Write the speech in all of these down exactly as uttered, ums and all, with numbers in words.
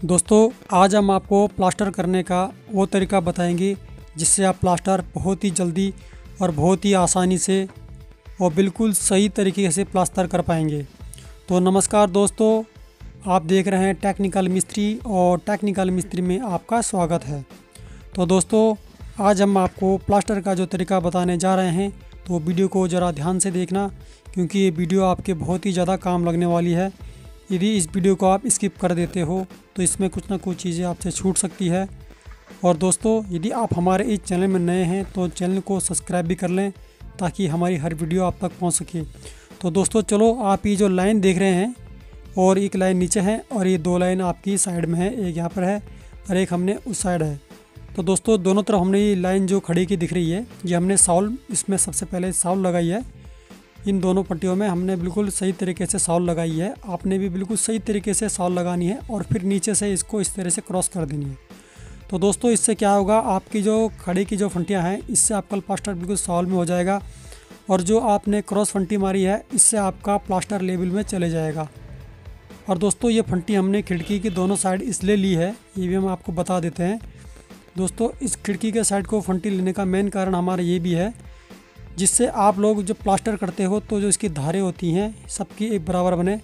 दोस्तों आज हम आपको प्लास्टर करने का वो तरीका बताएंगे जिससे आप प्लास्टर बहुत ही जल्दी और बहुत ही आसानी से और बिल्कुल सही तरीके से प्लास्टर कर पाएंगे। तो नमस्कार दोस्तों, आप देख रहे हैं टेक्निकल मिस्त्री और टेक्निकल मिस्त्री में आपका स्वागत है। तो दोस्तों आज हम आपको प्लास्टर का जो तरीका बताने जा रहे हैं, तो वीडियो को ज़रा ध्यान से देखना क्योंकि ये वीडियो आपके बहुत ही ज़्यादा काम लगने वाली है। यदि इस वीडियो को आप स्किप कर देते हो तो इसमें कुछ ना कुछ चीज़ें आपसे छूट सकती है। और दोस्तों यदि आप हमारे इस चैनल में नए हैं तो चैनल को सब्सक्राइब भी कर लें ताकि हमारी हर वीडियो आप तक पहुंच सके। तो दोस्तों चलो, आप ये जो लाइन देख रहे हैं और एक लाइन नीचे है और ये दो लाइन आपकी साइड में है, एक यहाँ पर है और एक हमने उस साइड है। तो दोस्तों दोनों तरफ हमने ये लाइन जो खड़ी की दिख रही है, ये हमने साउल इसमें सबसे पहले साउल लगाई है। इन दोनों पट्टियों में हमने बिल्कुल सही तरीके से साउल लगाई है। आपने भी बिल्कुल सही तरीके से साउल लगानी है और फिर नीचे से इसको इस तरह से क्रॉस कर देनी है। तो दोस्तों इससे क्या होगा, आपकी जो खड़ी की जो फंटियां हैं इससे आपका प्लास्टर बिल्कुल साउल में हो जाएगा और जो आपने क्रॉस फंटी मारी है इससे आपका प्लास्टर लेवल में चले जाएगा। और दोस्तों ये फंटी हमने खिड़की की दोनों साइड इसलिए ली है, ये भी हम आपको बता देते हैं। दोस्तों इस खिड़की के साइड को फंटी लेने का मेन कारण हमारा ये भी है, जिससे आप लोग जो प्लास्टर करते हो तो जो इसकी धारें होती हैं सबकी एक बराबर बने।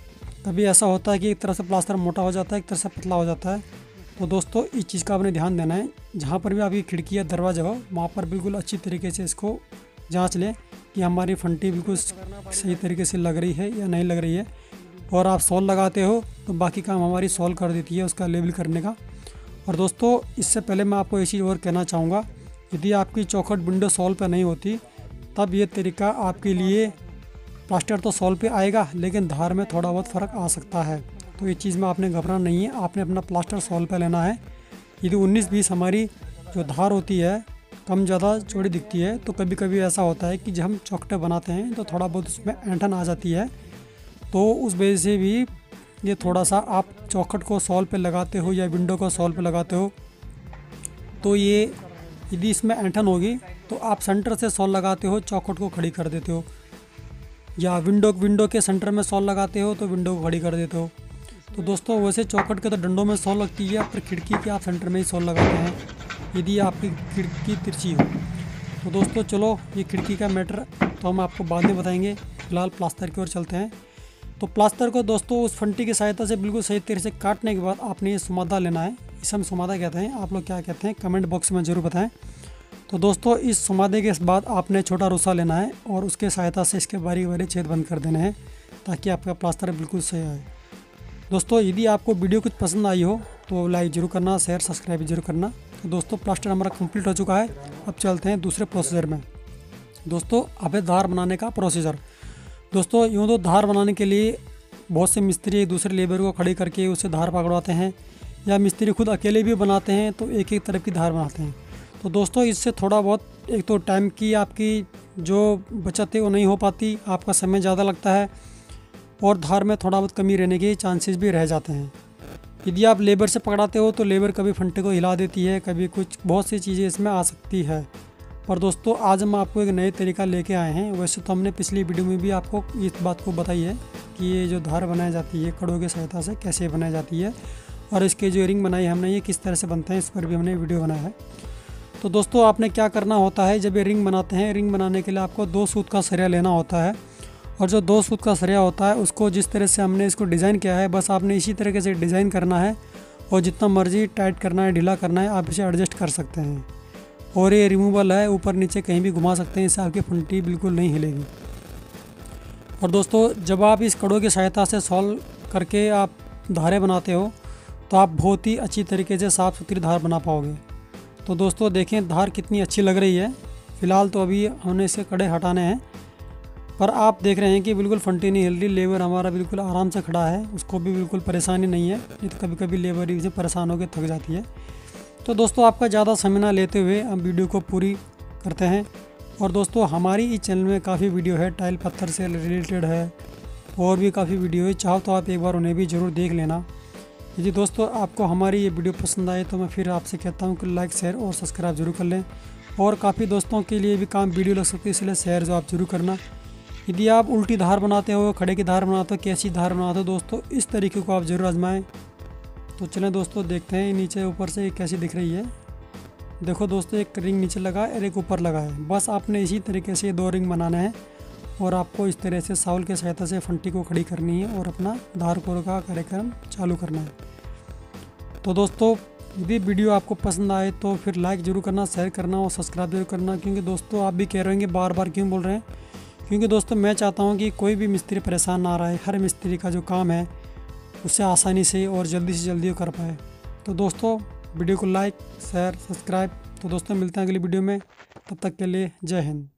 कभी ऐसा होता है कि एक तरह से प्लास्टर मोटा हो जाता है, एक तरह से पतला हो जाता है। तो दोस्तों इस चीज़ का आपने ध्यान देना है, जहाँ पर भी आपकी खिड़की या दरवाजा हो वहाँ पर बिल्कुल अच्छी तरीके से इसको जांच लें कि हमारी फंटी बिल्कुल सही तरीके से लग रही है या नहीं लग रही है। और आप सॉल लगाते हो तो बाकी काम हमारी सॉल्व कर देती है उसका लेवल करने का। और दोस्तों इससे पहले मैं आपको एक चीज़ और कहना चाहूँगा, यदि आपकी चौखट विंडो सॉल पर नहीं होती तब ये तरीका आपके लिए, प्लास्टर तो सॉल पे आएगा लेकिन धार में थोड़ा बहुत फ़र्क आ सकता है। तो ये चीज़ में आपने घबराना नहीं है, आपने अपना प्लास्टर सॉल पे लेना है। यदि उन्नीस बीस हमारी जो धार होती है कम ज़्यादा चौड़ी दिखती है तो कभी कभी ऐसा होता है कि जब हम चौखटे बनाते हैं तो थोड़ा बहुत उसमें ऐंठन आ जाती है। तो उस वजह से भी ये थोड़ा सा, आप चौखट को सॉल पे लगाते हो या विंडो को सॉल पे लगाते हो तो ये यदि इसमें ऐंठन होगी तो आप सेंटर से सॉल लगाते हो, चौखट को खड़ी कर देते हो, या विंडो विंडो के सेंटर में सॉल लगाते हो तो विंडो को खड़ी कर देते हो। तो दोस्तों वैसे चौखट के तो डंडों में सॉल लगती है, पर खिड़की के आप सेंटर में ही सॉल लगाते हैं यदि आपकी खिड़की तिरछी हो। तो दोस्तों चलो, ये खिड़की का मैटर तो हम आपको बाद में बताएंगे, फिलहाल प्लास्टर की ओर चलते हैं। तो प्लास्टर को दोस्तों उस फंटी की सहायता से बिल्कुल सही तरह से काटने के बाद आपने ये सुमादा लेना है। इसे हम सुमादा कहते हैं, आप लोग क्या कहते हैं कमेंट बॉक्स में ज़रूर बताएं। तो दोस्तों इस सुमादे के बाद आपने छोटा रूसा लेना है और उसके सहायता से इसके बारी बारी छेद बंद कर देने हैं ताकि आपका प्लास्टर बिल्कुल सही आए। दोस्तों यदि आपको वीडियो कुछ पसंद आई हो तो लाइक जरूर करना, शेयर सब्सक्राइब जरूर करना। तो दोस्तों प्लास्टर हमारा कंप्लीट हो चुका है, अब चलते हैं दूसरे प्रोसीजर में। दोस्तों अब है धार बनाने का प्रोसीजर। दोस्तों यूँ तो धार बनाने के लिए बहुत से मिस्त्री एक दूसरे लेबर को खड़ी करके उससे धार पकड़वाते हैं, या मिस्त्री खुद अकेले भी बनाते हैं तो एक एक तरफ की धार बनाते हैं। तो दोस्तों इससे थोड़ा बहुत, एक तो टाइम की आपकी जो बचत है वो नहीं हो पाती, आपका समय ज़्यादा लगता है और धार में थोड़ा बहुत कमी रहने के चांसेस भी रह जाते हैं। यदि आप लेबर से पकड़ाते हो तो लेबर कभी फंटे को हिला देती है, कभी कुछ बहुत सी चीज़ें इसमें आ सकती है। और दोस्तों आज हम आपको एक नए तरीका लेके आए हैं। वैसे तो हमने पिछली वीडियो में भी आपको इस बात को बताई है कि ये जो धार बनाई जाती है कड़ों की सहायता से कैसे बनाई जाती है, और इसके जो रिंग बनाई हमने ये किस तरह से बनते हैं इस पर भी हमने वीडियो बनाया है। तो दोस्तों आपने क्या करना होता है, जब ये रिंग बनाते हैं, रिंग बनाने के लिए आपको दो सूत का सरिया लेना होता है। और जो दो सूत का सरिया होता है उसको जिस तरह से हमने इसको डिज़ाइन किया है बस आपने इसी तरीके से डिज़ाइन करना है, और जितना मर्जी टाइट करना है ढीला करना है आप इसे एडजस्ट कर सकते हैं। और ये रिमूवल है, ऊपर नीचे कहीं भी घुमा सकते हैं, इससे आपकी फंटी बिल्कुल नहीं हिलेगी। और दोस्तों जब आप इस कड़ों की सहायता से सॉल्व करके आप धारें बनाते हो तो आप बहुत ही अच्छी तरीके से साफ़ सुथरी धार बना पाओगे। तो दोस्तों देखें धार कितनी अच्छी लग रही है। फ़िलहाल तो अभी हमने इसे कड़े हटाने हैं, पर आप देख रहे हैं कि बिल्कुल फंटी नहीं हिल रही, लेबर हमारा बिल्कुल आराम से खड़ा है, उसको भी बिल्कुल परेशानी नहीं है। नहीं तो कभी कभी लेबर इसे परेशान होकर थक जाती है। तो दोस्तों आपका ज़्यादा समय ना लेते हुए हम वीडियो को पूरी करते हैं। और दोस्तों हमारी इस चैनल में काफ़ी वीडियो है, टाइल पत्थर से रिलेटेड है, और भी काफ़ी वीडियो है, चाहो तो आप एक बार उन्हें भी ज़रूर देख लेना। यदि दोस्तों आपको हमारी ये वीडियो पसंद आए तो मैं फिर आपसे कहता हूँ कि लाइक शेयर और सब्सक्राइब जरूर कर लें। और काफ़ी दोस्तों के लिए भी काम वीडियो लग सकती है, इसलिए शेयर जो आप जरूर करना। यदि आप उल्टी धार बनाते हो, खड़े की धार बनाते हो, कैसी धार बनाते हो, दोस्तों इस तरीके को आप ज़रूर आजमाएं। तो चलें दोस्तों देखते हैं नीचे ऊपर से कैसी दिख रही है। देखो दोस्तों, एक रिंग नीचे लगा और एक ऊपर लगा है। बस आपने इसी तरीके से दो रिंग बनाना है और आपको इस तरह से शावल की सहायता से फंटी को खड़ी करनी है और अपना धार कोर का कार्यक्रम चालू करना है। तो दोस्तों, यदि वीडियो आपको पसंद आए तो फिर लाइक ज़रूर करना, शेयर करना और सब्सक्राइब जरूर करना। क्योंकि दोस्तों आप भी कह रहे होंगे बार बार क्यों बोल रहे हैं, क्योंकि दोस्तों मैं चाहता हूं कि कोई भी मिस्त्री परेशान ना रहे, हर मिस्त्री का जो काम है उसे आसानी से और जल्दी से जल्दी कर पाए। तो दोस्तों वीडियो को लाइक शेयर सब्सक्राइब। तो दोस्तों मिलते हैं अगली वीडियो में, तब तक के लिए जय हिंद।